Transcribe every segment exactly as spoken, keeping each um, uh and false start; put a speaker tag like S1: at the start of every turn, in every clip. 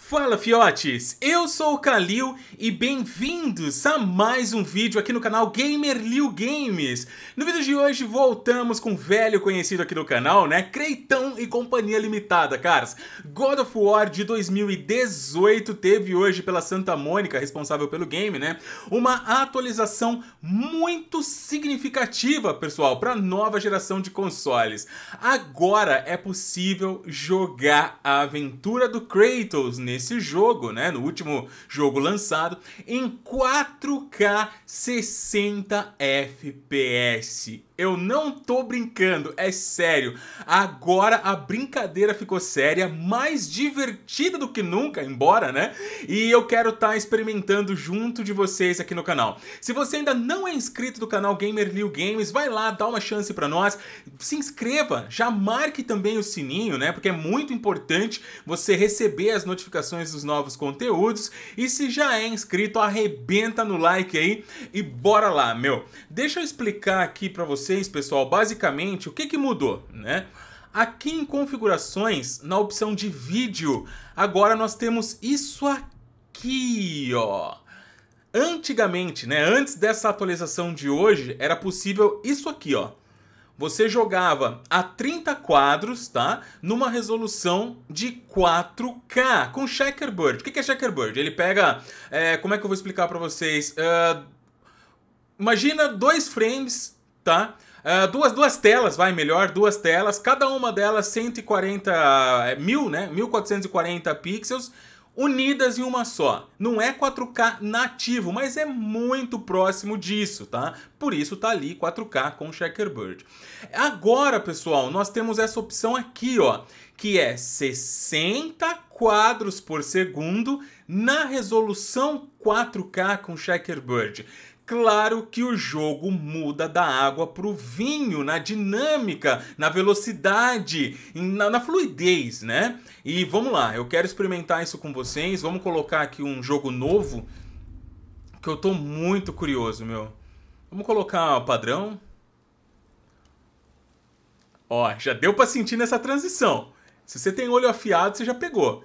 S1: Fala fiotes, eu sou o Kalil e bem-vindos a mais um vídeo aqui no canal Gamerlil Games. No vídeo de hoje voltamos com um velho conhecido aqui do canal, né? Creitão e Companhia Limitada, caras. God of War de dois mil e dezoito teve hoje pela Santa Mônica, responsável pelo game, né? Uma atualização muito significativa, pessoal, para a nova geração de consoles. Agora é possível jogar a aventura do Kratos nesse jogo, né, no último jogo lançado, em quatro K sessenta F P S. Eu não tô brincando, é sério. Agora a brincadeira ficou séria, mais divertida do que nunca, embora, né? E eu quero estar tá experimentando junto de vocês aqui no canal. Se você ainda não é inscrito do canal Gamerlil Games, vai lá, dá uma chance pra nós. Se inscreva, já marque também o sininho, né? Porque é muito importante você receber as notificações dos novos conteúdos. E se já é inscrito, arrebenta no like aí e bora lá, meu. Deixa eu explicar aqui pra vocês. Vocês, pessoal, basicamente, o que que mudou, né? Aqui em configurações, na opção de vídeo, agora nós temos isso aqui, ó. Antigamente, né, antes dessa atualização de hoje, era possível isso aqui, ó. Você jogava a trinta quadros, tá? Numa resolução de quatro K, com checkerboard. O que que é checkerboard? Ele pega, é, como é que eu vou explicar pra vocês? Uh, imagina dois frames, tá? Uh, duas, duas telas, vai melhor, duas telas, cada uma delas cento e quarenta mil, né? mil quatrocentos e quarenta pixels, unidas em uma só. Não é quatro K nativo, mas é muito próximo disso, tá? Por isso tá ali quatro K com checkerboard. Agora, pessoal, nós temos essa opção aqui, ó, que é sessenta quadros por segundo na resolução quatro K com checkerboard. Claro que o jogo muda da água para o vinho, na dinâmica, na velocidade, na, na fluidez, né? E vamos lá, eu quero experimentar isso com vocês. Vamos colocar aqui um jogo novo, que eu tô muito curioso, meu. Vamos colocar o padrão. Ó, já deu para sentir nessa transição. Se você tem olho afiado, você já pegou.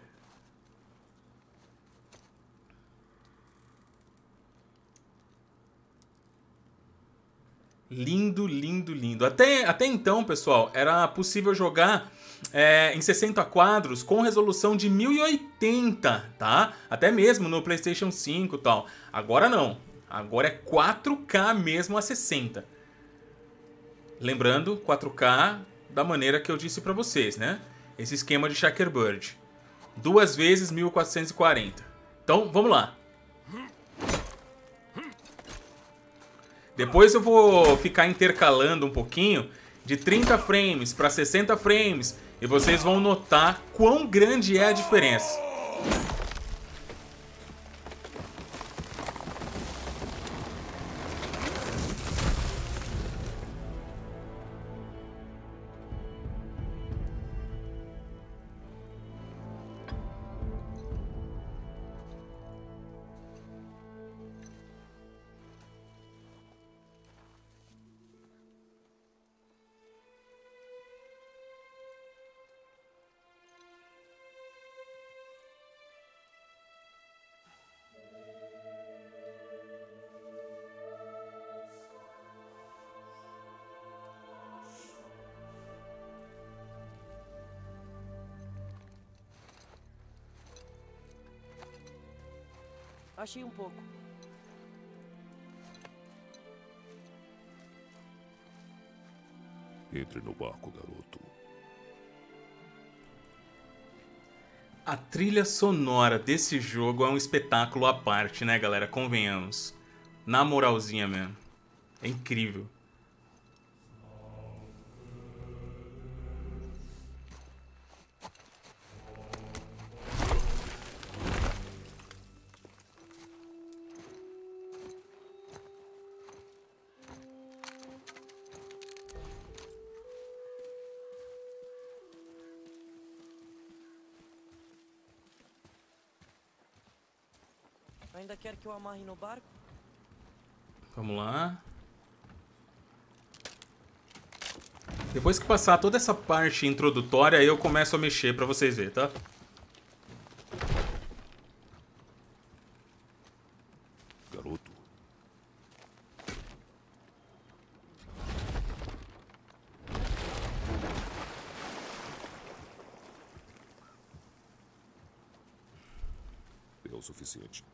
S1: Lindo, lindo, lindo. Até, até então, pessoal, era possível jogar é, em sessenta quadros com resolução de mil e oitenta, tá? Até mesmo no PlayStation cinco e tal. Agora não. Agora é quatro K mesmo a sessenta. Lembrando, quatro K da maneira que eu disse pra vocês, né? Esse esquema de checkerboard. Duas vezes mil quatrocentos e quarenta. Então, vamos lá. Depois eu vou ficar intercalando um pouquinho de trinta frames para sessenta frames e vocês vão notar quão grande é a diferença.
S2: Achei um pouco.
S3: Entre no barco, garoto.
S1: A trilha sonora desse jogo é um espetáculo à parte, né, galera? Convenhamos. Na moralzinha mesmo. É incrível.
S2: Ainda quer que eu amarre no barco?
S1: Vamos lá. Depois que passar toda essa parte introdutória, eu começo a mexer pra vocês verem, tá?
S3: garoto. É o suficiente.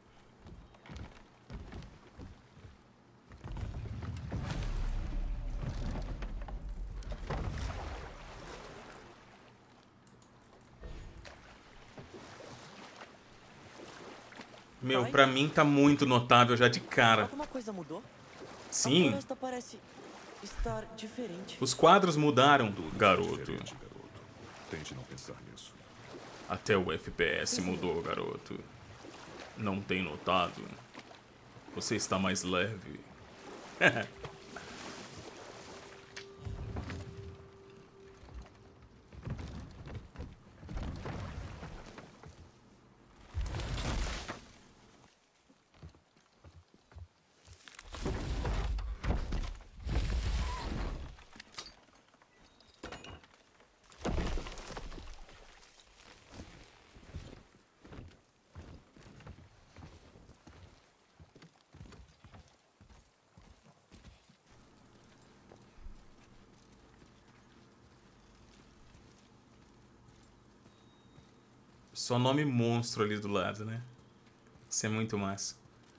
S1: Meu,
S2: Vai.
S1: pra mim tá muito notável já de cara.
S2: Alguma coisa mudou? A
S1: Sim,
S2: floresta parece estar diferente.
S1: os quadros mudaram,
S3: Tudo
S1: garoto.
S3: diferente, garoto. Tente não pensar nisso.
S1: Até o F P S mudou, garoto. Não tem notado? Você está mais leve. Só nome monstro ali do lado, né? Isso é muito massa.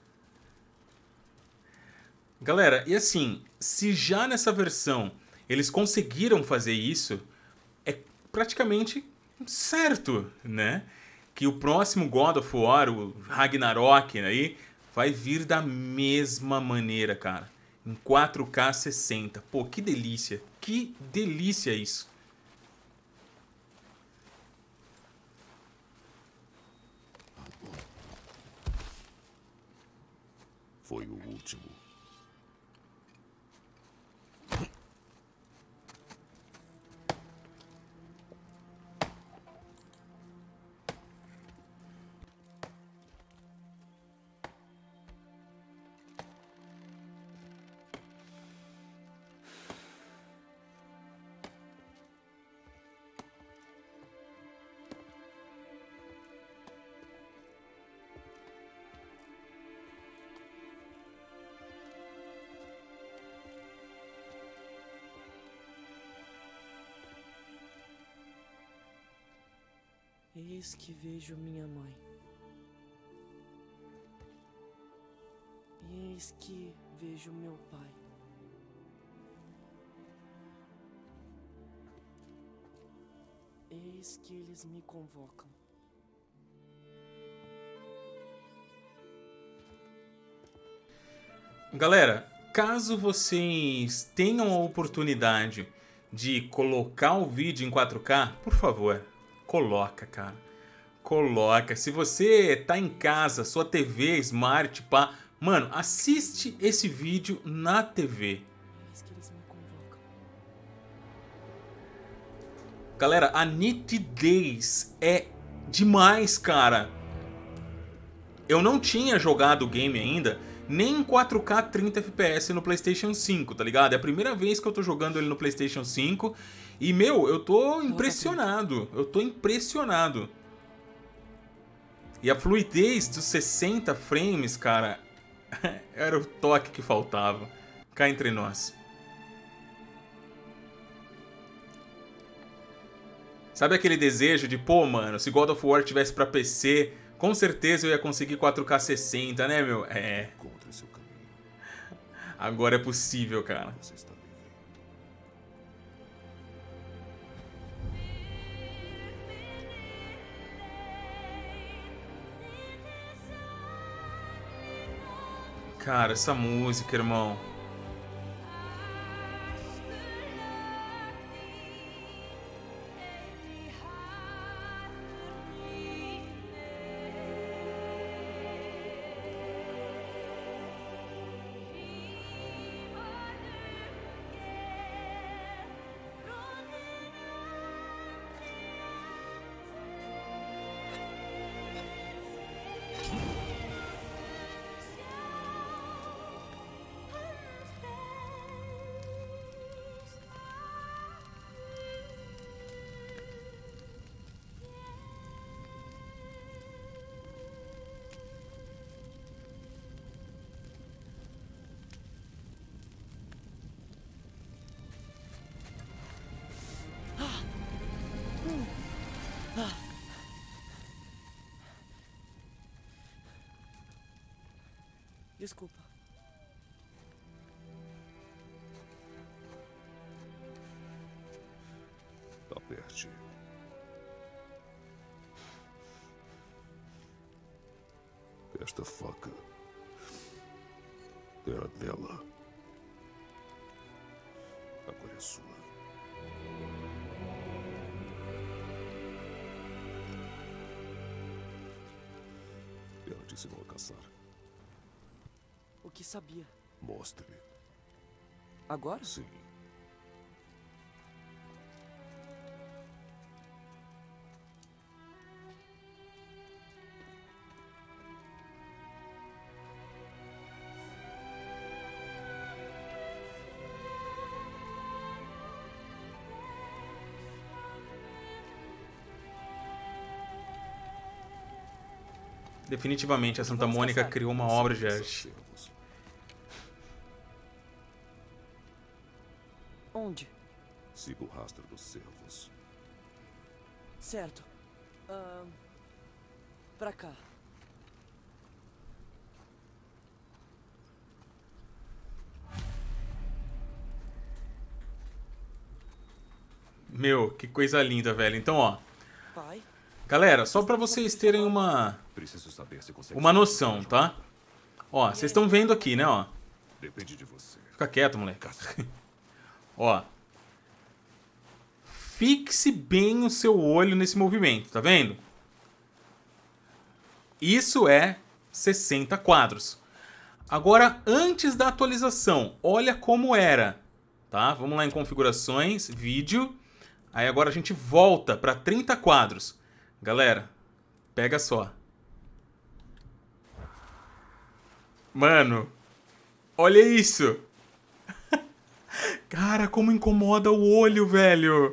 S1: Galera, e assim, se já nessa versão eles conseguiram fazer isso, é praticamente certo, né? Que o próximo God of War, o Ragnarok aí, vai vir da mesma maneira, cara. Em quatro K sessenta. Pô, que delícia. Que delícia isso.
S3: Foi o último.
S2: Eis que vejo minha mãe. Eis que vejo meu pai. Eis que eles me convocam.
S1: Galera, caso vocês tenham a oportunidade de colocar o vídeo em quatro K, por favor, coloca, cara. Coloca. Se você tá em casa, sua T V Smart, pá, mano, assiste esse vídeo na T V.
S2: Eis que eles me convocam.
S1: Galera, a nitidez é demais, cara. Eu não tinha jogado o game ainda, nem em quatro K trinta F P S no PlayStation cinco, tá ligado? É a primeira vez que eu tô jogando ele no PlayStation cinco e, meu, eu tô impressionado. Eu tô impressionado. E a fluidez dos sessenta frames, cara, era o toque que faltava. Cá entre nós. Sabe aquele desejo de, pô, mano, se God of War tivesse pra P C, com certeza eu ia conseguir quatro K sessenta, né, meu? É.
S3: Encontre seu caminho.
S1: Agora é possível, cara.
S3: Você está livre.
S1: Cara, essa música, irmão.
S2: Desculpa.
S3: Aperte. Esta faca era dela. Agora é sua. Ela te ensinou a caçar.
S2: O que sabia?
S3: Mostre.
S2: Agora?
S3: Sim.
S1: Definitivamente, a Santa
S2: Vamos
S1: Mônica
S2: caçar.
S1: criou uma obra de
S3: Siga
S1: arte.
S3: seus servos.
S2: Onde?
S3: Siga o rastro dos servos.
S2: Certo. Ahn... Pra cá.
S1: Meu, que coisa linda, velho. Então, ó.
S2: Pai?
S1: Galera, só pra vocês terem uma,
S3: Preciso saber se consegue.
S1: uma noção, tá? Ó, vocês estão vendo aqui, né, ó.
S3: Depende de você.
S1: Fica quieto, moleque. Ó. Fixe bem o seu olho nesse movimento, tá vendo? Isso é sessenta quadros. Agora, antes da atualização, olha como era, tá? Vamos lá em configurações, vídeo. Aí agora a gente volta para trinta quadros. Galera, pega só. Mano, olha isso. Cara, como incomoda o olho, velho.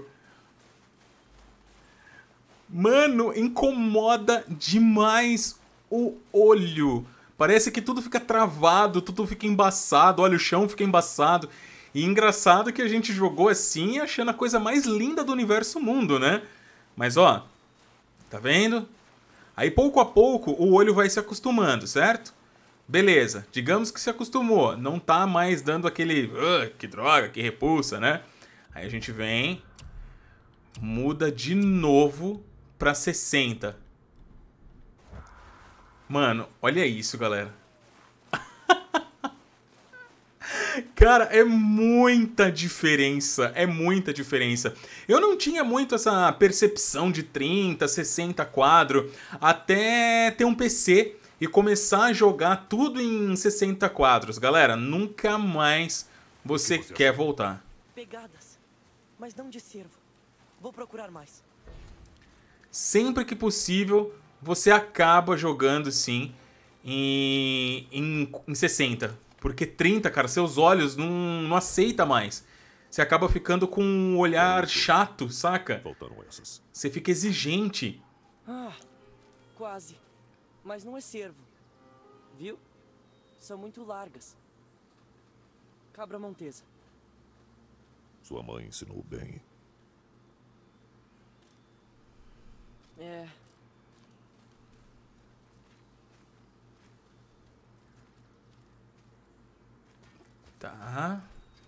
S1: Mano, incomoda demais o olho. Parece que tudo fica travado, tudo fica embaçado. Olha, o chão fica embaçado. E engraçado que a gente jogou assim, achando a coisa mais linda do universo mundo, né? Mas, ó, tá vendo? Aí, pouco a pouco, o olho vai se acostumando, certo? Beleza, digamos que se acostumou. Não tá mais dando aquele... Uh, que droga, que repulsa, né? Aí a gente vem... Muda de novo pra sessenta. Mano, olha isso, galera. Cara, é muita diferença, é muita diferença. Eu não tinha muito essa percepção de trinta, sessenta quadro até ter um P C e começar a jogar tudo em sessenta quadros. Galera, nunca mais você quer voltar.
S2: Pegadas. Mas não de cervo. Vou procurar mais.
S1: Sempre que possível, você acaba jogando sim em, em, em sessenta. Porque trinta, cara, seus olhos não, não aceita mais. Você acaba ficando com um olhar chato, saca?
S3: Faltaram essas.
S1: Você fica exigente.
S2: Ah, quase. Mas não é cervo. Viu? São muito largas. Cabra montesa.
S3: Sua mãe ensinou bem.
S2: É.
S1: Tá.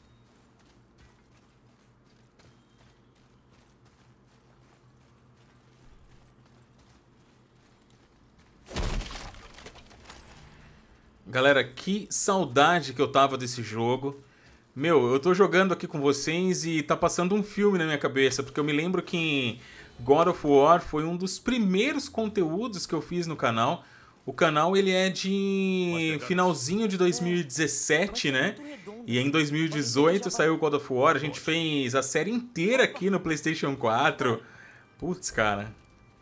S1: Galera, que saudade que eu tava desse jogo. Meu, eu tô jogando aqui com vocês e tá passando um filme na minha cabeça, porque eu me lembro que God of War foi um dos primeiros conteúdos que eu fiz no canal. O canal, ele é de finalzinho de dois mil e dezessete, né? E em dois mil e dezoito saiu o God of War. A gente fez a série inteira aqui no PlayStation quatro. Putz, cara.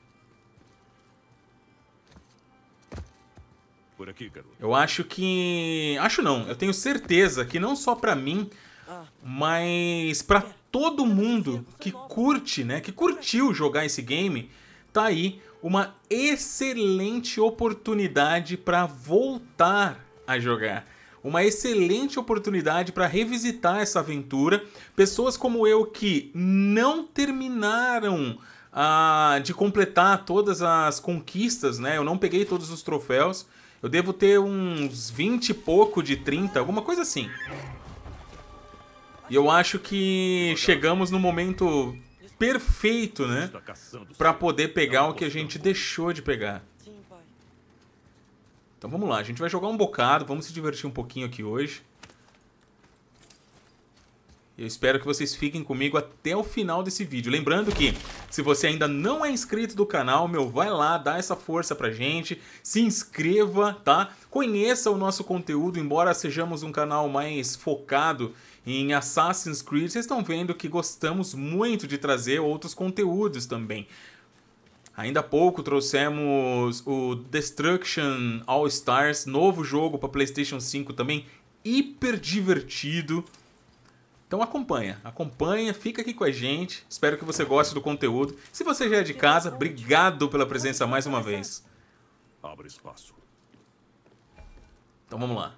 S3: Por aqui, garoto.
S1: Eu acho que... Acho não, eu tenho certeza que não só pra mim, mas pra todo mundo que curte, né? Que curtiu jogar esse game, tá aí uma excelente oportunidade pra voltar a jogar. Uma excelente oportunidade para revisitar essa aventura. Pessoas como eu que não terminaram ah, de completar todas as conquistas, né? Eu não peguei todos os troféus. Eu devo ter uns vinte e pouco de trinta, alguma coisa assim. E eu acho que chegamos no momento perfeito, né? Pra poder pegar o que a gente deixou de pegar.
S2: Sim, pai.
S1: Então vamos lá, a gente vai jogar um bocado, vamos se divertir um pouquinho aqui hoje. Eu espero que vocês fiquem comigo até o final desse vídeo. Lembrando que, se você ainda não é inscrito do canal, meu, vai lá, dá essa força pra gente. Se inscreva, tá? Conheça o nosso conteúdo, embora sejamos um canal mais focado em Assassin's Creed. Vocês estão vendo que gostamos muito de trazer outros conteúdos também. Ainda há pouco trouxemos o Destruction All Stars, novo jogo para PlayStation cinco também, hiper divertido. Então acompanha, acompanha, fica aqui com a gente. Espero que você goste do conteúdo. Se você já é de casa, obrigado pela presença mais uma vez.
S3: Abra espaço.
S1: Então vamos lá.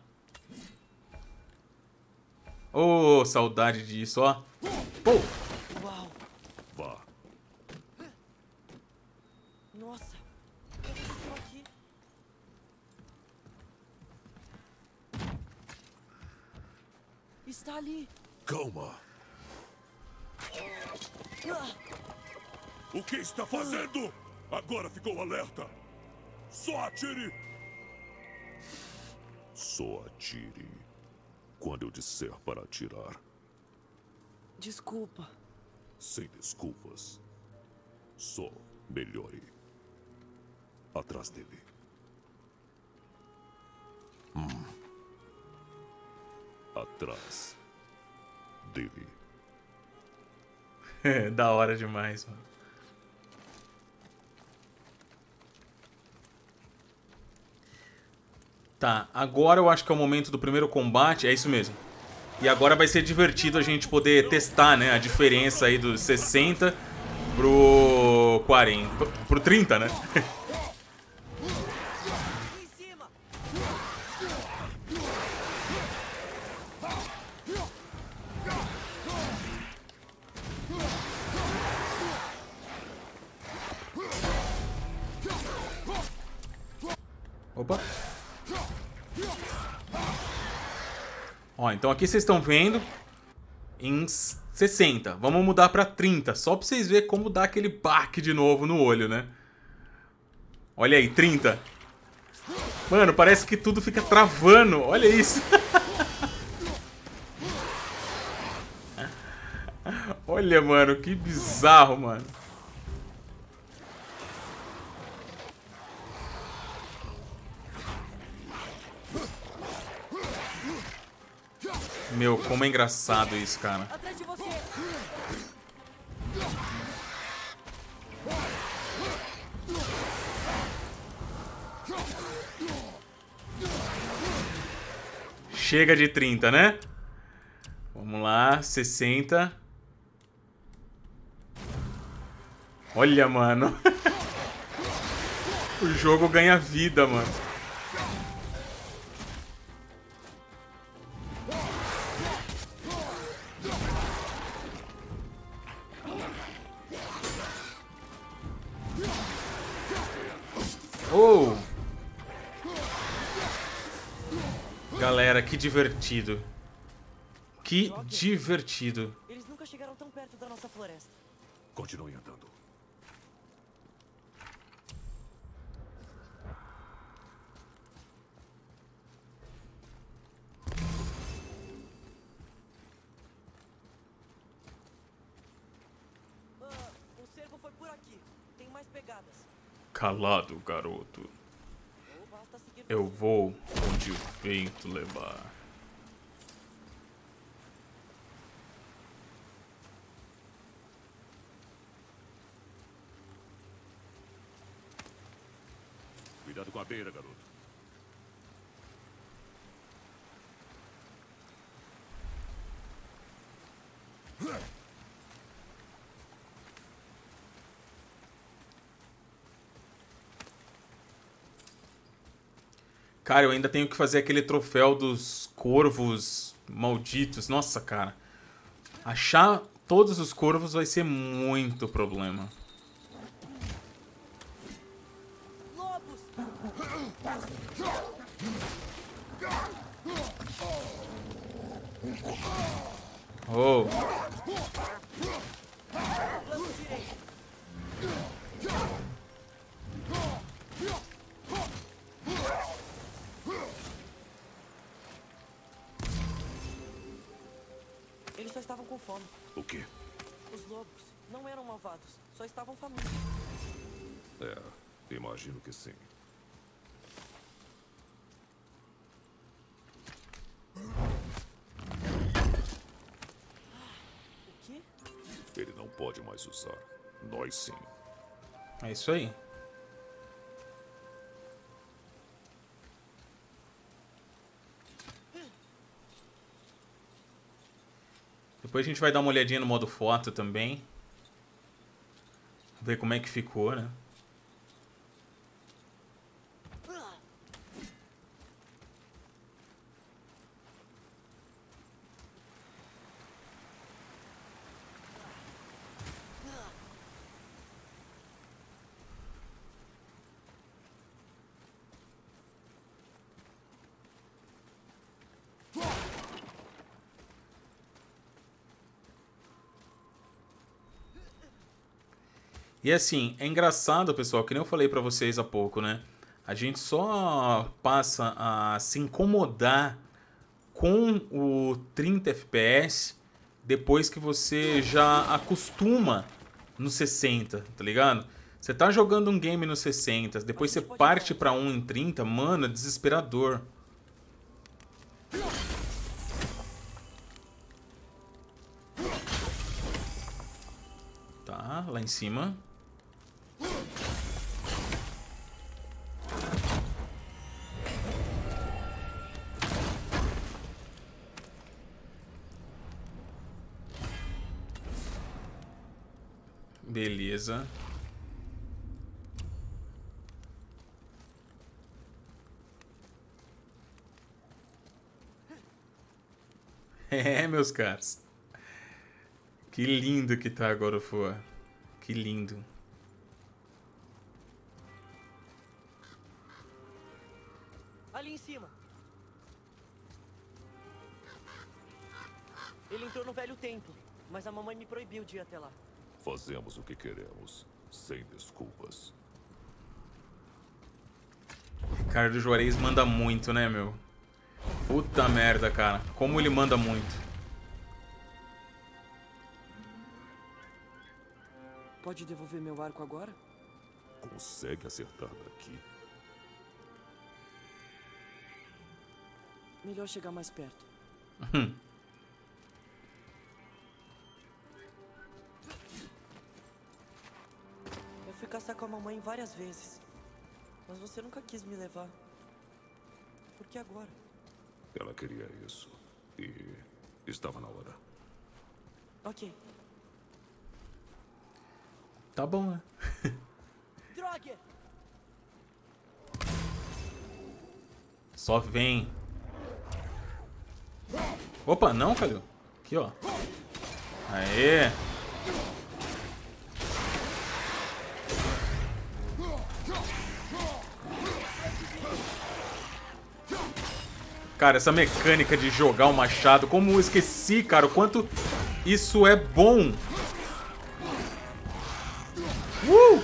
S1: Ô, oh, saudade disso, ó. Pô!
S2: Uau!
S3: Vá.
S2: Nossa! O que aconteceu aqui? Está ali!
S3: Calma.
S2: Ah!
S3: O que está fazendo? Agora ficou alerta. Só atire. Só atire quando eu disser para atirar.
S2: Desculpa.
S3: Sem desculpas. Só melhore. Atrás dele. Hum. Atrás dele.
S1: É da hora demais, mano. Tá, agora eu acho que é o momento do primeiro combate, é isso mesmo. E agora vai ser divertido a gente poder testar, né, a diferença aí dos sessenta pro quarenta, pro trinta, né?
S2: Em cima!
S1: Opa. Ó, então aqui vocês estão vendo em sessenta. Vamos mudar pra trinta, só pra vocês verem como dá aquele baque de novo no olho, né? Olha aí, trinta. Mano, parece que tudo fica travando. Olha isso. Olha, mano, que bizarro, mano. Meu, como é engraçado isso, cara.
S2: Atrás de você!
S1: Chega de trinta, né? Vamos lá, sessenta. Olha, mano. O jogo ganha vida, mano. Oh! Galera, que divertido. Que divertido.
S2: Eles nunca chegaram tão perto da nossa floresta.
S3: Continue andando.
S2: Ah, o cervo foi por aqui. Tem mais pegadas.
S1: Calado, garoto.
S2: Ou basta seguir
S1: Eu
S2: você.
S1: vou onde o vento levar.
S3: Cuidado com a beira, garoto.
S1: Cara, eu ainda tenho que fazer aquele troféu dos corvos malditos. Nossa, cara. Achar todos os corvos vai ser muito problema.
S2: Lobos!
S1: Oh.
S2: Eles só estavam com fome.
S3: O quê?
S2: Os lobos não eram malvados, só estavam famintos.
S3: É, imagino que sim.
S2: O quê?
S3: Ele não pode mais usar. Nós sim.
S1: É isso aí. Depois a gente vai dar uma olhadinha no modo foto também. Ver como é que ficou, né? E assim, é engraçado, pessoal, que nem eu falei pra vocês há pouco, né? A gente só passa a se incomodar com o trinta F P S depois que você já acostuma no sessenta, tá ligado? Você tá jogando um game no sessenta, depois você parte pra um em trinta, mano, é desesperador. Tá, lá em cima. Beleza. É, meus caras. Que lindo que tá agora o For. Que lindo.
S2: Ali em cima. Ele entrou no velho templo, mas a mamãe me proibiu de ir até lá.
S3: Fazemos o que queremos, sem desculpas.
S1: Ricardo Juarez manda muito, né, meu? Puta merda, cara. Como ele manda muito.
S2: Pode devolver meu arco agora?
S3: Consegue acertar daqui?
S2: Melhor chegar mais perto. Eu fui caçar com a mamãe várias vezes, mas você nunca quis me levar. Por que agora?
S3: Ela queria isso. E estava na hora.
S2: Ok.
S1: Tá bom, né?
S2: Droga!
S1: Só vem. Opa, não, Calil. Aqui, ó. Aê. Cara, essa mecânica de jogar o machado, como eu esqueci, cara, o quanto isso é bom. Uh!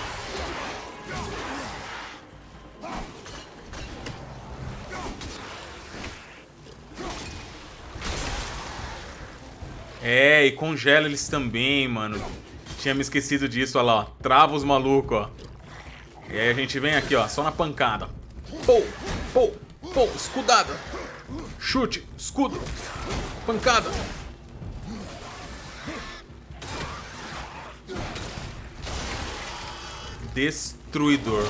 S1: É, e congela eles também, mano. Tinha me esquecido disso, olha lá, ó. Trava os malucos, ó. E aí a gente vem aqui, ó, só na pancada. Pô, pô, pô, escudada. Chute, escudo, pancada. Destruidor.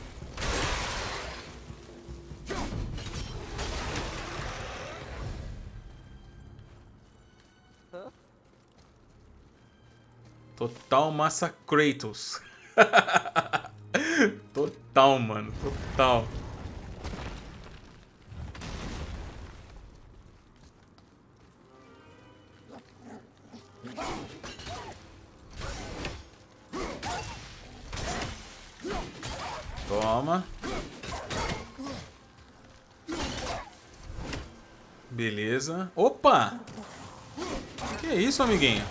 S1: Total Massacratos. Total, mano. Total. Toma. Beleza. Opa! Que isso, amiguinho?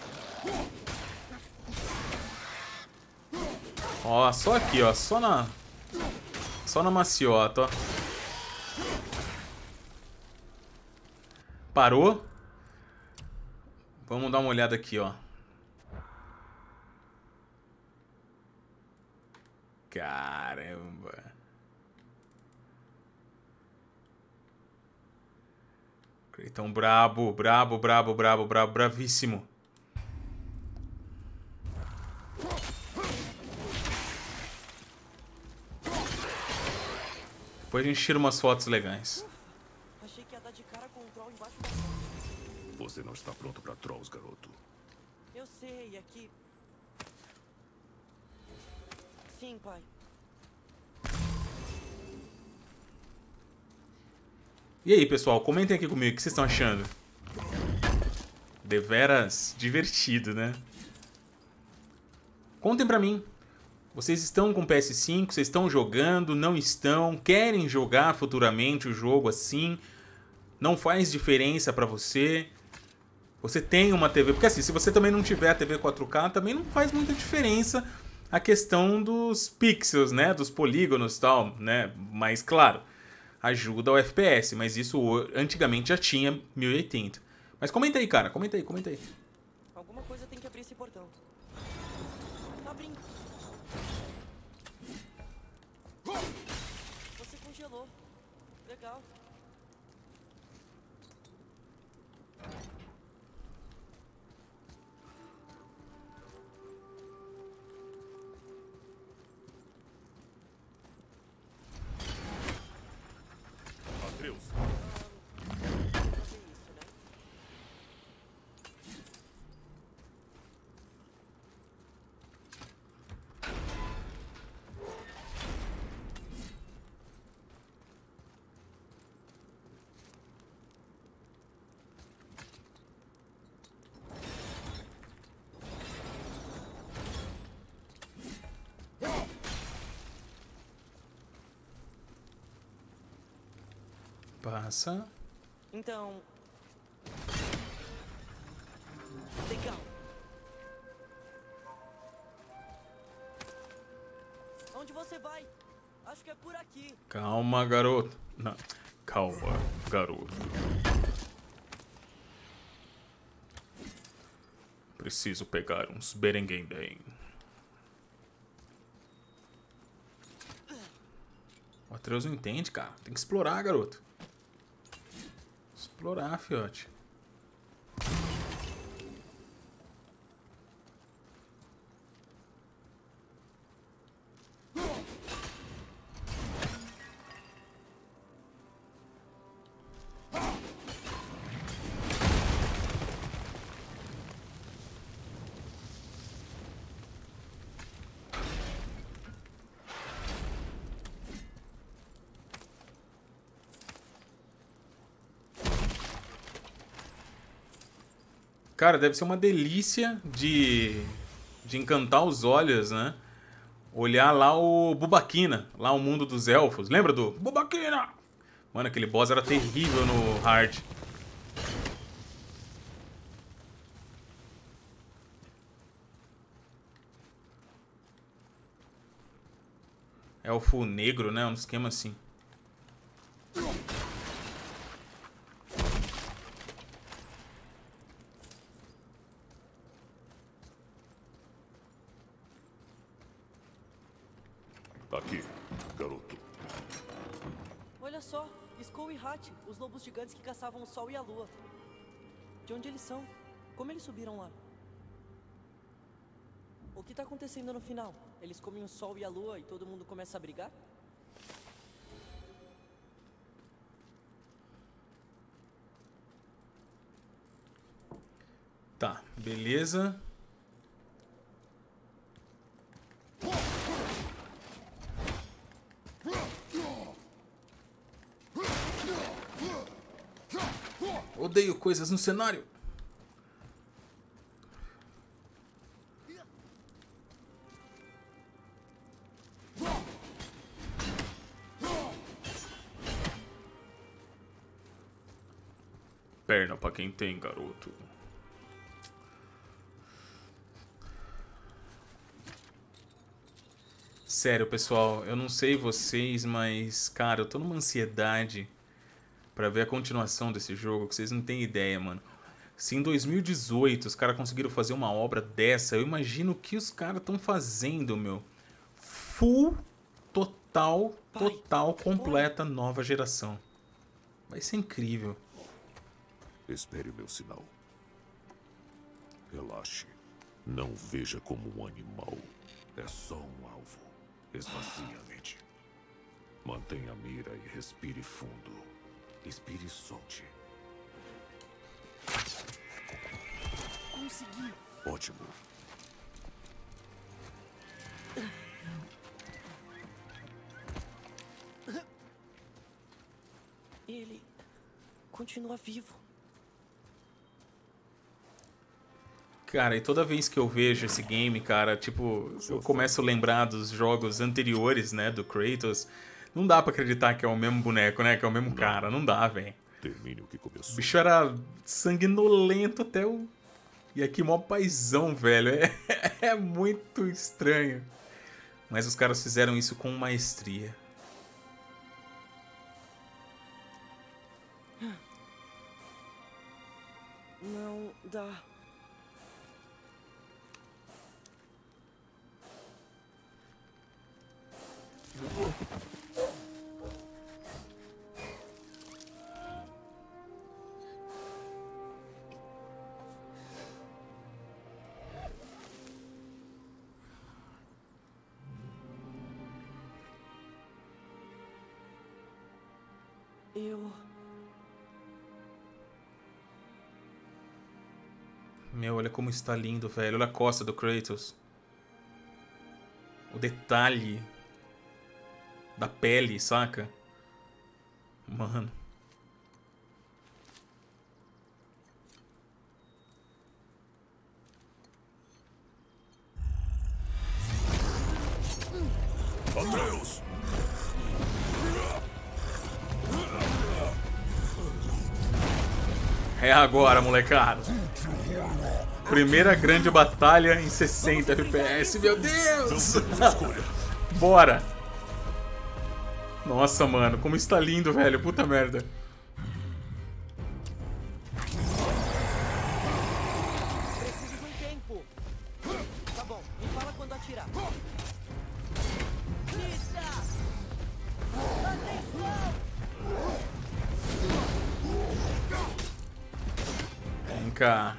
S1: Ó, só aqui, ó. Só na... Só na maciota, ó. Parou? Vamos dar uma olhada aqui, ó. Caramba. Creiton brabo, brabo, brabo, brabo, brabo, bravíssimo. Depois a gente tira umas fotos legais.
S2: Achei que ia dar de cara com o troll embaixo da...
S3: Você não está pronto para trolls, garoto.
S2: Eu sei, aqui... Sim, pai.
S1: E aí, pessoal, comentem aqui comigo o que vocês estão achando. Deveras divertido, né? Contem pra mim. Vocês estão com P S cinco? Vocês estão jogando? Não estão? Querem jogar futuramente o jogo assim? Não faz diferença pra você? Você tem uma T V... Porque assim, se você também não tiver a T V quatro K, também não faz muita diferença a questão dos pixels, né? Dos polígonos e tal, né? Mas, claro, ajuda o F P S. Mas isso antigamente já tinha mil e oitenta. Mas comenta aí, cara. Comenta aí, comenta aí.
S2: Alguma coisa tem que abrir esse portão. Tá abrindo. Você congelou. Legal.
S3: Atreus,
S2: Fazer isso, né?
S1: Passa.
S2: Então... Legal. Onde você vai? Acho que é por aqui.
S1: Calma, garoto. Não. Calma, garoto. Preciso pegar uns berenguendem. O Atreus não entende, cara. Tem que explorar, garoto. Explorar, fiote. Cara, deve ser uma delícia de, de encantar os olhos, né? Olhar lá o Bubaquina, lá o mundo dos elfos. Lembra do Bubaquina? Mano, aquele boss era terrível no hard. Elfo negro, né? Um esquema assim.
S3: aqui, garoto.
S2: Olha só, Skull e Hat, os lobos gigantes que caçavam o sol e a lua. De onde eles são? Como eles subiram lá? O que tá acontecendo no final? Eles comem o sol e a lua e todo mundo começa a brigar?
S1: Tá, beleza. Odeio coisas no cenário. perna pra quem tem, garoto. Sério, pessoal, eu não sei vocês, mas, cara, eu tô numa ansiedade pra ver a continuação desse jogo, que vocês não têm ideia, mano. Se em dois mil e dezoito os caras conseguiram fazer uma obra dessa, eu imagino o que os caras estão fazendo, meu. Full, total, total, completa, nova geração. Vai ser incrível.
S3: Espere o meu sinal. Relaxe. Não veja como um animal. É só um alvo. Esvazie a mente. Mantenha a mira e respire fundo. Expire e solte.
S2: Consegui.
S3: Ótimo.
S2: Ele continua vivo.
S1: Cara, e toda vez que eu vejo esse game, cara, tipo, eu começo a lembrar dos jogos anteriores, né, do Kratos. Não dá pra acreditar que é o mesmo boneco, né, que é o mesmo cara. Não dá, velho.
S3: Termine o que começou.
S1: O bicho era sanguinolento até o... E aqui mó paizão, velho. É, é muito estranho. Mas os caras fizeram isso com maestria.
S2: Não dá. Eu...
S1: Meu, olha como está lindo, velho. Olha a costa do Kratos. O detalhe da pele, saca? Mano.
S3: Atreus!
S1: É agora, molecada. Primeira grande batalha em sessenta F P S, meu Deus! Bora! Nossa, mano, como está lindo, velho. Puta merda.
S2: Preciso de um tempo. Tá bom, me fala quando atirar. Lista! Atenção!
S1: Vem cá.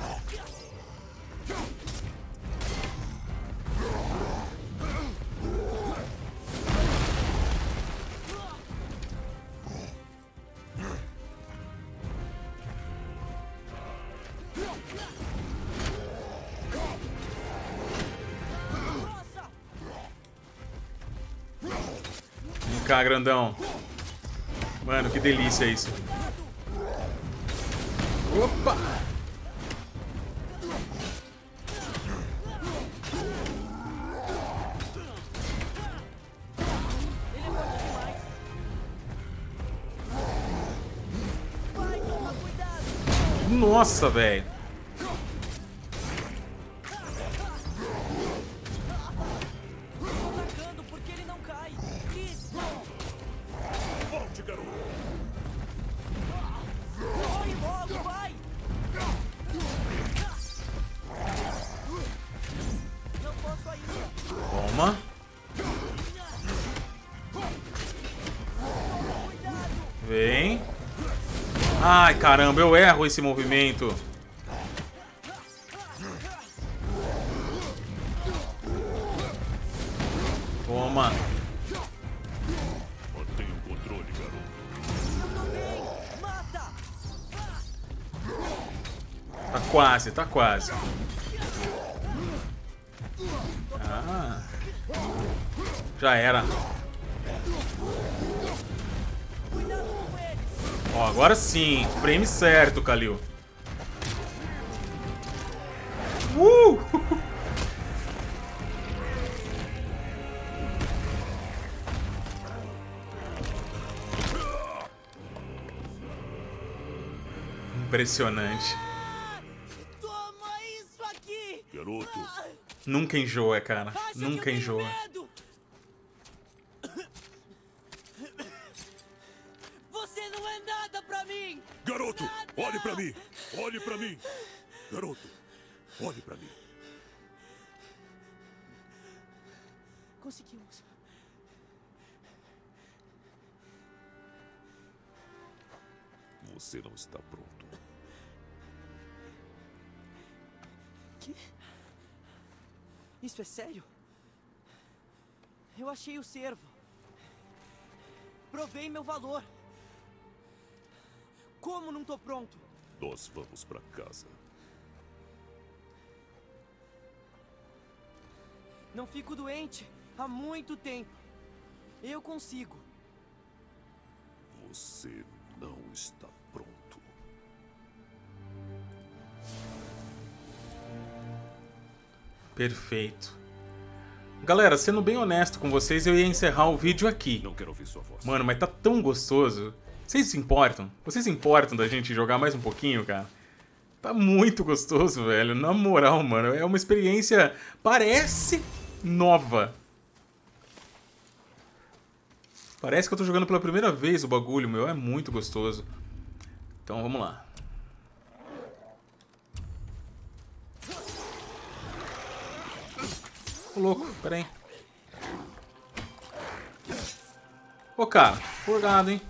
S1: Vem cá, grandão. Mano, que delícia isso. Opa! Nossa, velho.
S2: Tô atacando porque ele não cai. Isso!
S3: Volte, garoto!
S2: Corre logo, vai! Não posso ainda.
S1: Toma. Vem. Ai, caramba, eu erro esse movimento. Toma.
S3: Mantenha o controle, garoto.
S2: Eu tô bem! Mata!
S1: Tá quase, tá quase. Ah. Já era.
S2: Cuidado com eles!
S1: Ó, agora sim. Frame certo, Kalil. Uh! Impressionante.
S2: Toma isso aqui!
S3: Garoto,
S1: Nunca enjoa, cara.
S2: Acha
S1: Nunca
S2: que eu tenho
S1: enjoa.
S2: medo? Você não é nada pra mim!
S3: garoto,
S2: Nada!
S3: olhe pra mim. Olhe pra mim. Garoto, olhe pra mim.
S2: Conseguimos.
S3: Você não está pronto.
S2: Que? Isso é sério? Eu achei o cervo. Provei meu valor. Como não tô pronto?
S3: Nós vamos pra casa.
S2: Não fico doente há muito tempo. Eu consigo.
S3: Você não está pronto.
S1: Perfeito. Galera, sendo bem honesto com vocês, eu ia encerrar o vídeo aqui.
S3: Não quero ouvir sua voz.
S1: Mano, mas tá tão gostoso. Vocês se importam? Vocês se importam da gente jogar mais um pouquinho, cara? Tá muito gostoso, velho. Na moral, mano. É uma experiência... Parece nova. Parece que eu tô jogando pela primeira vez o bagulho, meu. É muito gostoso. Então, vamos lá. Ô, louco. Pera aí. Ô, cara. Forgado, hein?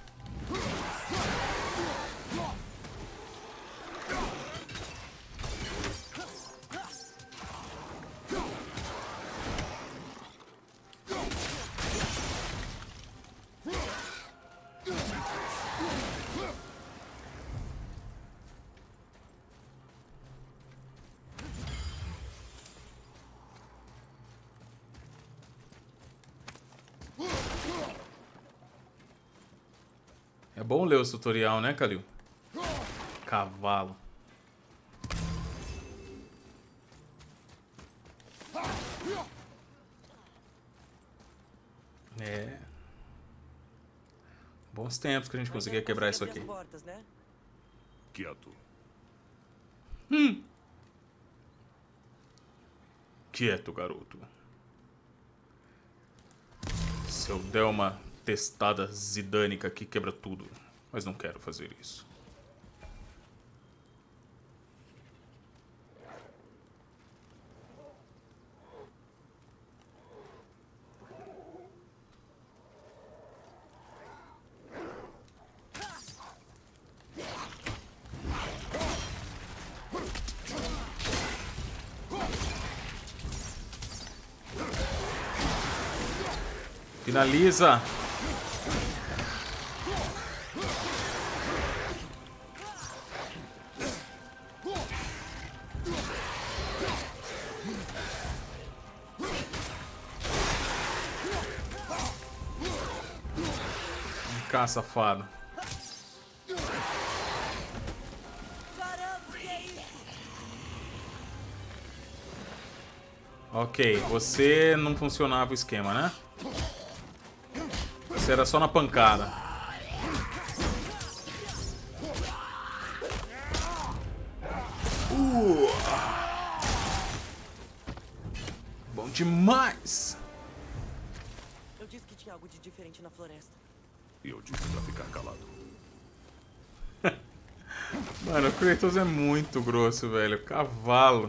S1: É bom ler o tutorial, né, Kalil? Cavalo. É. Bons tempos que a gente conseguia quebrar isso aqui.
S2: Portas, né?
S3: Quieto.
S1: Hum. Quieto, garoto. Se eu der uma testada zidânica aqui, quebra tudo. Mas não quero fazer isso. Finaliza. Vem cá, safado.
S2: Caramba, que é isso?
S1: Ok, você não funcionava o esquema, né? Você era só na pancada. Uh. Bom demais!
S2: Eu disse que tinha algo de diferente na floresta.
S3: E eu disse pra ficar calado.
S1: Mano, o Kratos é muito grosso, velho. Cavalo.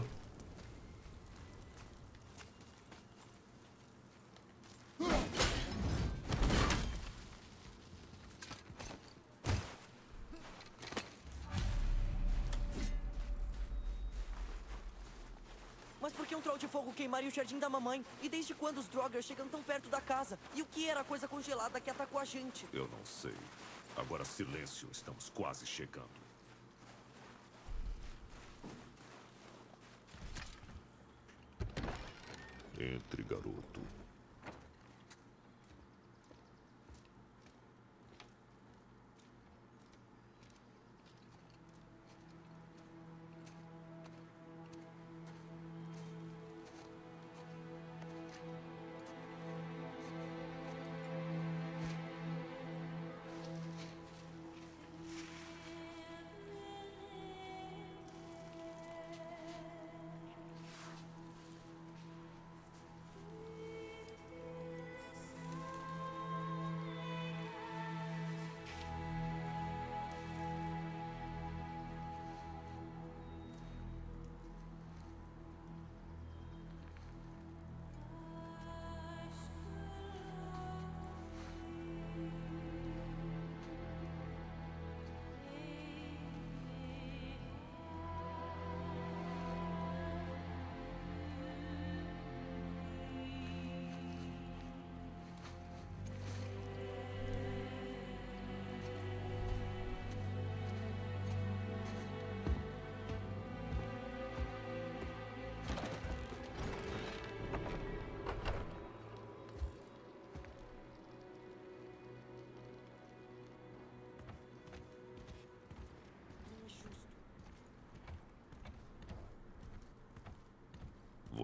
S2: Mas por que um troll de fogo queimaria o jardim da mamãe? E desde quando os Draugr chegam tão perto da casa? E o que era a coisa congelada que atacou a gente?
S3: Eu não sei. Agora silêncio, estamos quase chegando. Entre, garoto.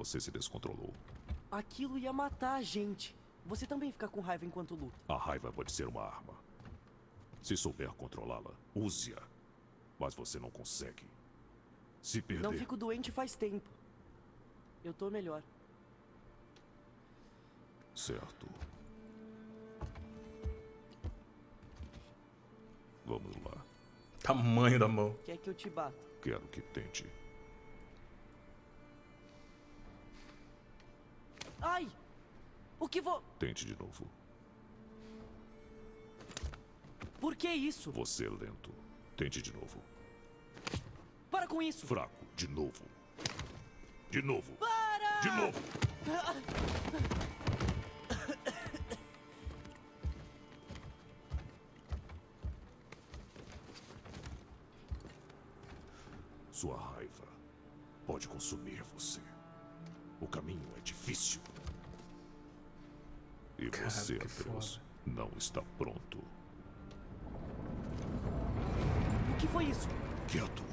S3: você se descontrolou.
S2: Aquilo ia matar a gente. Você também fica com raiva enquanto luta.
S3: A raiva pode ser uma arma. Se souber controlá-la, use-a. Mas você não consegue. Se perder...
S2: Não fico doente faz tempo. Eu tô melhor.
S3: Certo. Vamos lá.
S1: Tamanho da mão.
S2: Quer que eu te bata?
S3: Quero que tente.
S2: Ai! O que vou...
S3: Tente de novo.
S2: Por que isso?
S3: Você é lento. Tente de novo.
S2: Para com isso!
S3: Fraco. De novo. De novo.
S2: Para!
S3: De novo. Sua raiva pode consumir você. O caminho é difícil. E
S1: Cara,
S3: você,
S1: que
S3: Atreus,
S1: foda.
S3: não está pronto.
S2: O que foi isso?
S3: Quieto.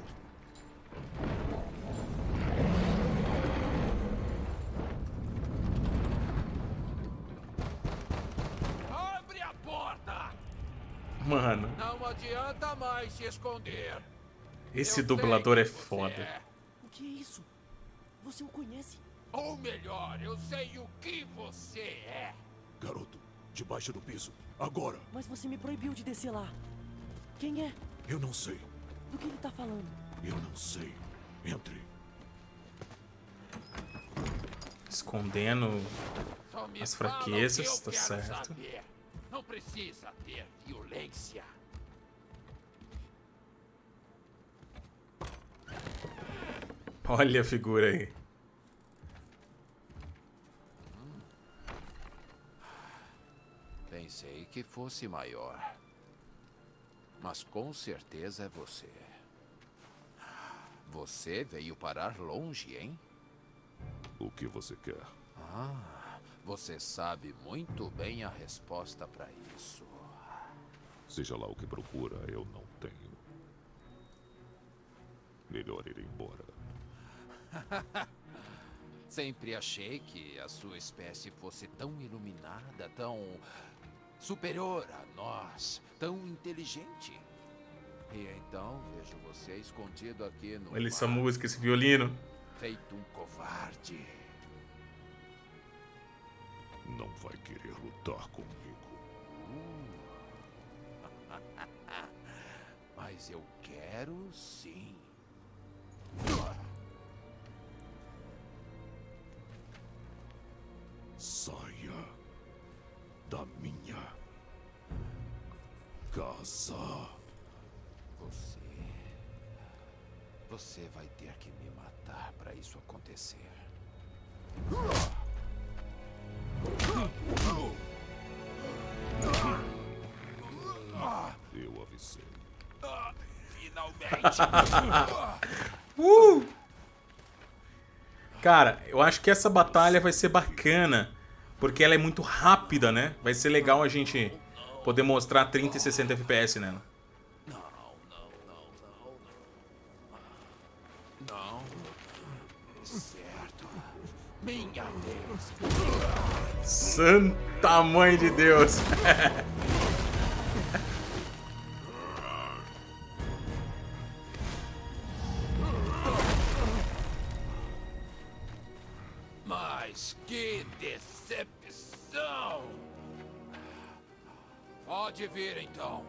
S4: Abre a porta!
S1: Mano,
S4: Não adianta mais se esconder.
S1: esse
S4: Eu
S1: dublador
S4: sei
S1: é
S4: quem você
S1: foda.
S4: é.
S2: O que é isso? Você o conhece?
S4: Ou melhor, eu sei o que você é.
S3: Garoto, debaixo do piso. Agora.
S2: Mas você me proibiu de descer lá. Quem é?
S3: Eu não sei.
S2: Do que ele tá falando?
S3: Eu não sei. Entre.
S1: Escondendo
S4: Só me
S1: as
S4: fala o que
S1: fraquezas,
S4: eu
S1: tá
S4: quero
S1: certo.
S4: saber. Não precisa ter violência.
S1: Olha a figura aí.
S4: Pensei que fosse maior. Mas com certeza é você. Você veio parar longe, hein?
S3: O que você quer?
S4: Ah, você sabe muito bem a resposta para isso.
S3: Seja lá o que procura, eu não tenho. Melhor ir embora.
S4: Sempre achei que a sua espécie fosse tão iluminada, tão superior a nós, tão inteligente. E então vejo você escondido aqui no
S1: Olha essa
S4: mar,
S1: música, esse violino.
S4: feito um covarde.
S3: Não vai querer lutar comigo.
S4: Mas eu quero sim.
S3: Saia da minha casa.
S4: Você. Você vai ter que me matar para isso acontecer.
S3: Eu avisei.
S4: Finalmente!
S1: Uh! Cara, eu acho que essa batalha vai ser bacana, porque ela é muito rápida, né? Vai ser legal a gente poder mostrar trinta e sessenta F P S nela.
S4: Não, não, não, não, não. Não. Certo. Minha vez.
S1: Santa Mãe de Deus!
S4: Mas que decepção! Pode vir então.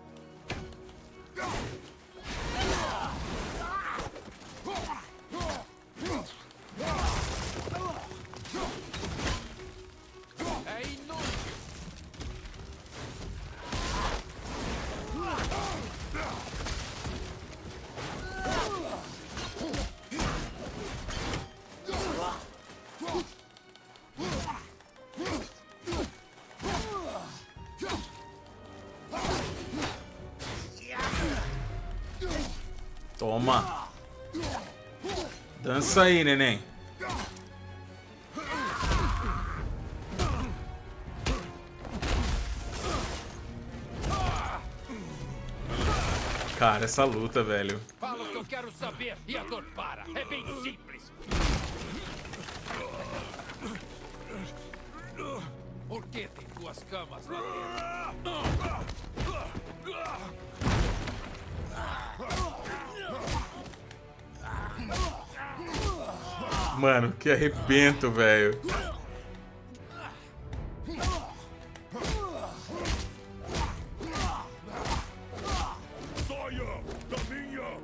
S4: É inútil.
S1: Toma! Dança aí, neném. Cara, essa luta, velho.
S4: Fala o que eu quero saber e a dor para. É bem simples. que tem duas camas lá dentro?
S1: Mano, que arrebento, velho.
S3: Saia da minha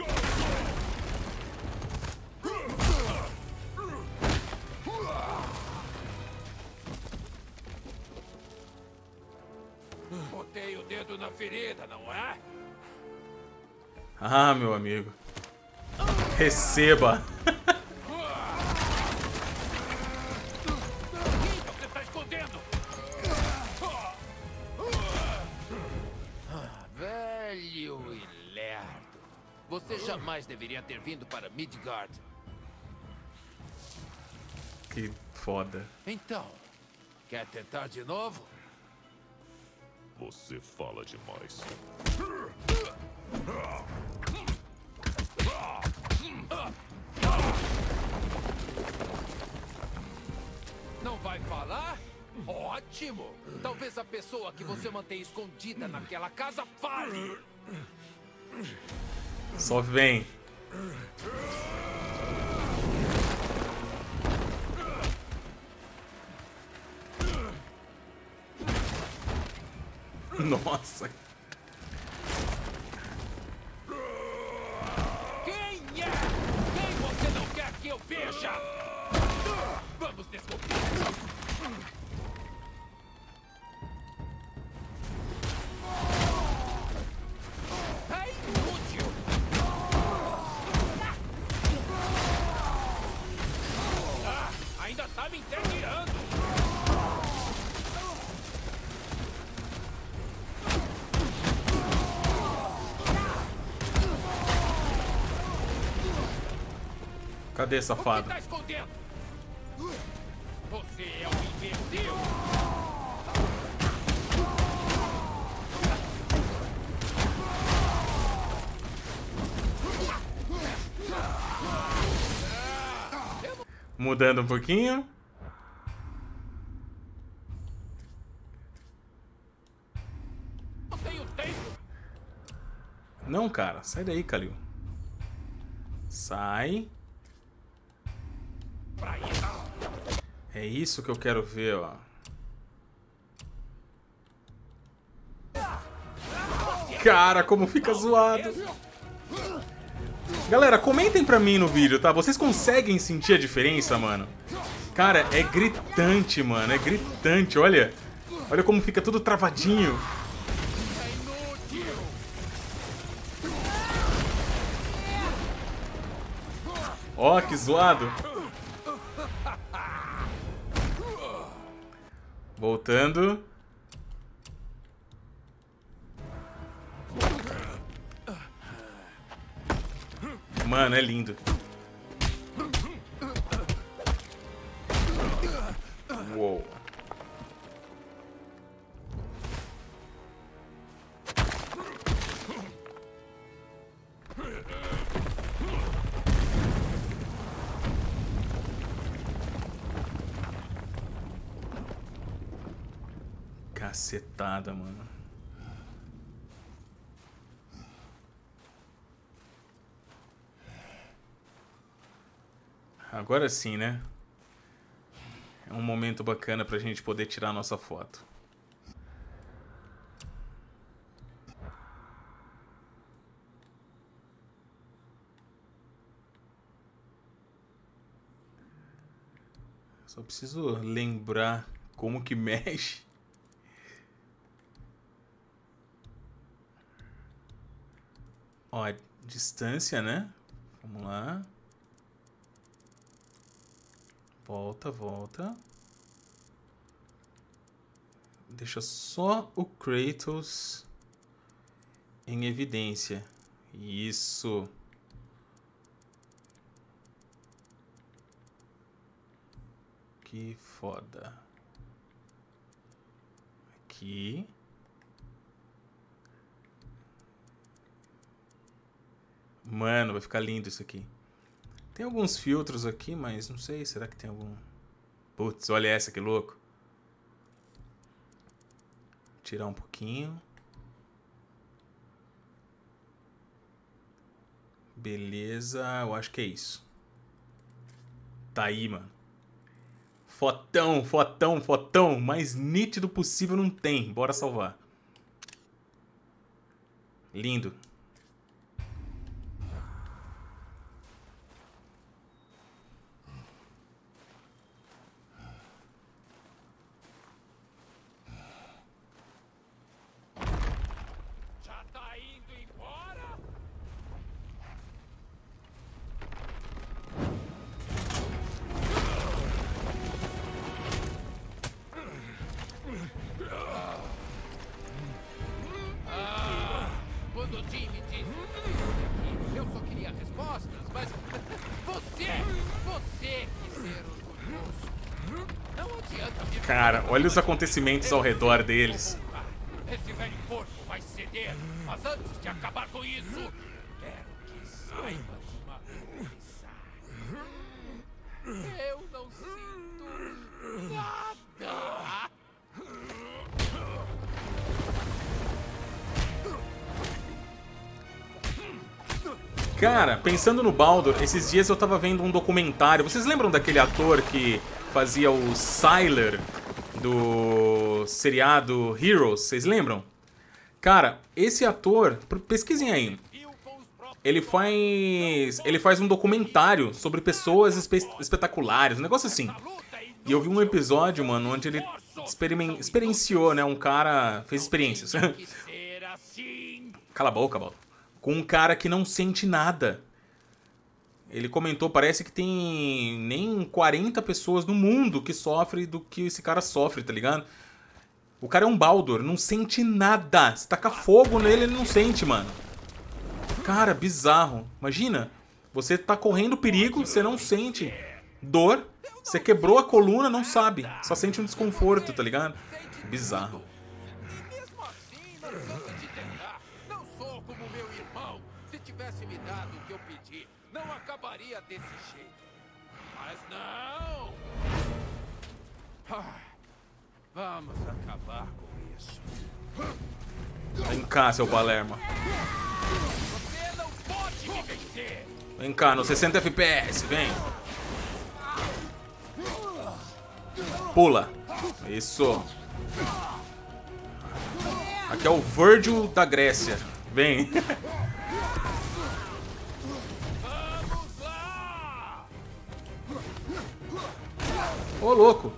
S4: Botei o dedo na ferida, não é?
S1: Ah, meu amigo. Receba.
S4: Você tá escondendo? Ah, velho e lerdo. Você jamais deveria ter vindo para Midgard.
S1: Que foda.
S4: Então, quer tentar de novo?
S3: Você fala demais.
S4: Não vai falar? Ótimo! Talvez a pessoa que você mantém escondida naquela casa fale!
S1: Só vem. Nossa.
S4: Quem é? Quem você não quer que eu veja? Vamos descobrir! É inútil! Ah, ainda tá me entediando!
S1: Cadê,
S4: O que
S1: safado?
S4: tá escondendo? Você é um imbecil!
S1: Mudando um pouquinho.
S4: Não tenho tempo!
S1: Não, cara. Sai daí, Kalil. Sai.
S4: Pra isso!
S1: É isso que eu quero ver, ó. Cara, como fica zoado. Galera, comentem pra mim no vídeo, tá? Vocês conseguem sentir a diferença, mano? Cara, é gritante, mano. É gritante, olha. Olha como fica tudo travadinho.
S4: É inútil!
S1: Ó, que zoado. Voltando. Mano, é lindo. Uou. Cacetada, mano. Agora sim, né? É um momento bacana pra gente poder tirar a nossa foto. Só preciso lembrar como que mexe. Ó, a distância, né? Vamos lá. Volta, volta. Deixa só o Kratos em evidência. Isso. Que foda. Aqui. Mano, vai ficar lindo isso aqui. Tem alguns filtros aqui, mas não sei, será que tem algum... Putz, olha essa, que louco. tirar um pouquinho. Beleza, eu acho que é isso. Tá aí, mano. Fotão, fotão, fotão. Mais nítido possível não tem. Bora salvar. Lindo.
S4: Já tá indo embora? Ah, quando o Jim me disse que eu só queria respostas, mas você, você quis ser orgulhoso. Não adianta me...
S1: Cara, olha os acontecimentos ao redor deles.
S4: Esse velho porco vai ceder, mas antes de acabar com isso, quero que saiba de uma coisa. Eu não sinto nada.
S1: Cara, pensando no Baldur, esses dias eu tava vendo um documentário. Vocês lembram daquele ator que fazia o Sylar do seriado Heroes? Vocês lembram? Cara, esse ator, pesquisem aí. Ele faz, ele faz um documentário sobre pessoas espe espetaculares, um negócio assim. E eu vi um episódio, mano, onde ele experien experienciou, né? Um cara fez experiências. Cala a boca, Baldur. Com um cara que não sente nada. Ele comentou, parece que tem nem quarenta pessoas no mundo que sofrem do que esse cara sofre, tá ligado? O cara é um Baldur, não sente nada. Se tacar fogo nele, ele não sente, mano. Cara, bizarro. Imagina, você tá correndo perigo, você não sente dor. Você quebrou a coluna, não sabe. Só sente um desconforto, tá ligado? Bizarro.
S4: Me dado o que eu pedi, não acabaria desse jeito. Mas não! Ah, vamos acabar com isso.
S1: Vem cá, seu Palermo.
S4: Você não pode me vencer!
S1: Vem cá, no sessenta F P S, vem. Pula. Isso. Aqui é o Virgil da Grécia. Vem. Ô, louco.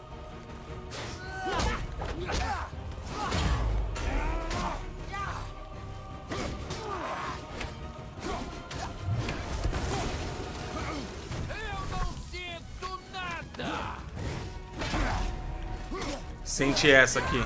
S4: Eu não sinto nada.
S1: Sente essa aqui.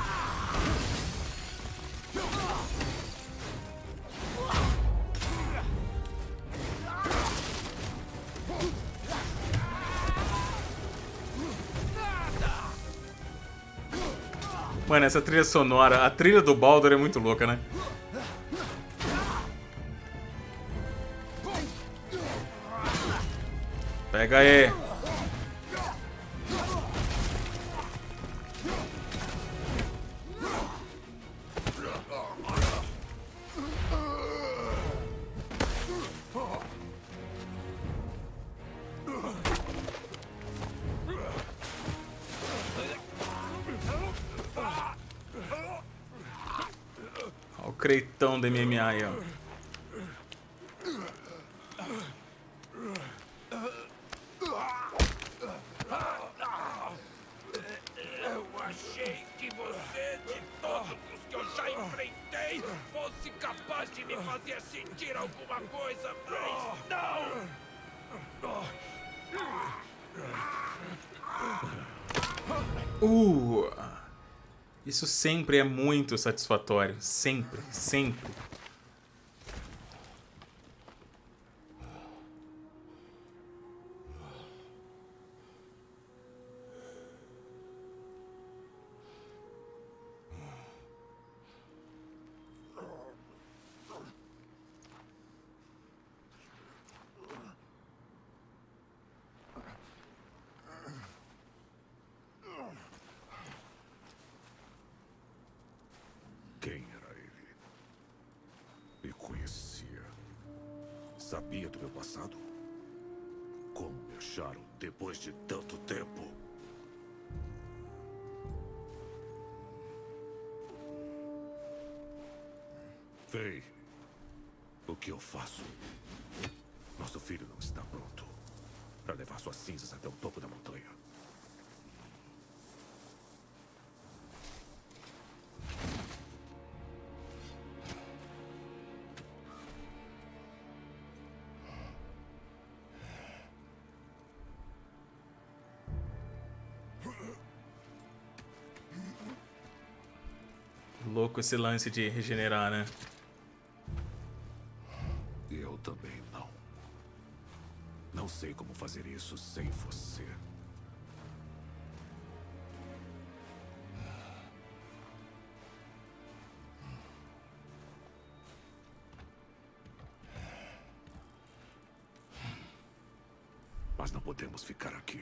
S1: Mano, essa trilha sonora, a trilha do Baldur é muito louca, né? Pega aí. Olha o Creitão do M M A aí, ó.
S4: Eu achei que você, de todos os que eu já enfrentei, fosse capaz de me fazer sentir alguma coisa, mas não!
S1: Uh, isso sempre é muito satisfatório. Sempre, sempre.
S3: sabia do meu passado? Como me acharam depois de tanto tempo? Vem. O que eu faço? Nosso filho não está pronto para levar suas cinzas até o topo da montanha.
S1: Louco esse lance de regenerar, né?
S3: Eu também não. Não sei como fazer isso sem você. Mas não podemos ficar aqui.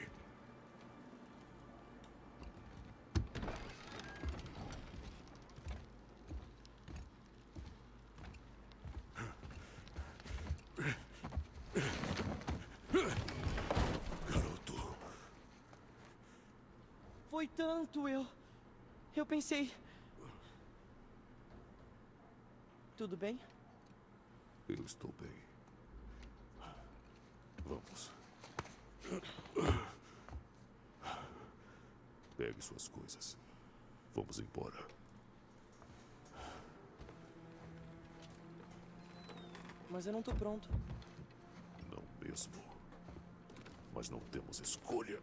S2: Foi tanto, eu... Eu pensei... Tudo bem?
S3: Eu estou bem. Vamos. Pegue suas coisas. Vamos embora.
S2: Mas eu não tô pronto.
S3: Não mesmo. Mas não temos escolha.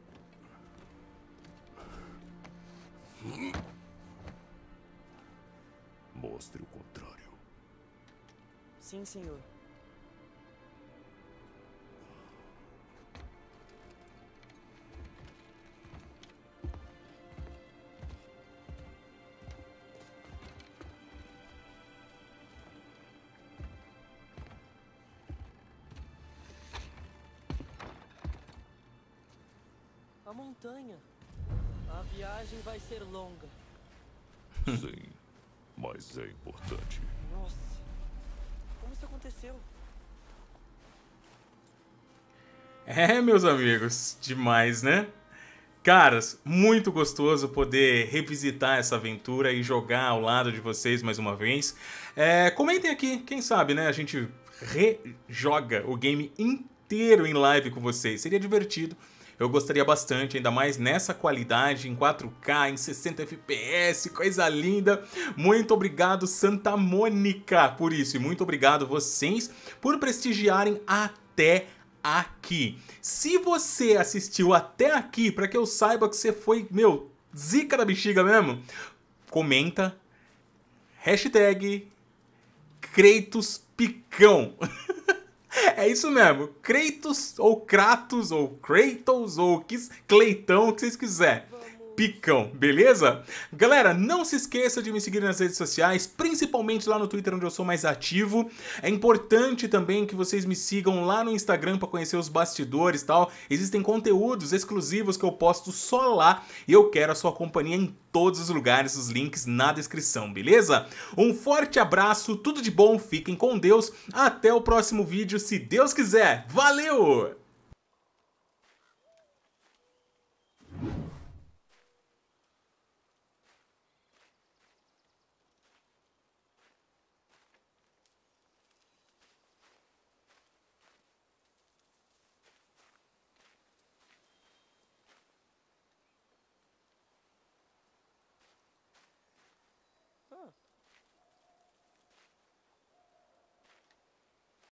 S3: Mostre o contrário.
S2: Sim, senhor. A montanha. A viagem vai ser longa.
S3: Sim, mas é importante.
S2: Nossa, como isso aconteceu?
S1: É, meus amigos, demais, né? Caras, muito gostoso poder revisitar essa aventura e jogar ao lado de vocês mais uma vez. É, comentem aqui, quem sabe, né? A gente rejoga o game inteiro em live com vocês. Seria divertido. Eu gostaria bastante, ainda mais nessa qualidade, em quatro K, em sessenta F P S, coisa linda. Muito obrigado, Santa Mônica, por isso. E muito obrigado vocês por prestigiarem até aqui. Se você assistiu até aqui, para que eu saiba que você foi, meu, zica da bexiga mesmo, comenta, hashtag Kratos Picão. É isso mesmo, Kratos, ou Kratos, ou Kratos, ou Cleitão, o que vocês quiserem. Picão, beleza? Galera, não se esqueça de me seguir nas redes sociais, principalmente lá no Twitter, onde eu sou mais ativo. É importante também que vocês me sigam lá no Instagram para conhecer os bastidores e tal. Existem conteúdos exclusivos que eu posto só lá e eu quero a sua companhia em todos os lugares, os links na descrição, beleza? Um forte abraço, tudo de bom, fiquem com Deus, até o próximo vídeo, se Deus quiser. Valeu!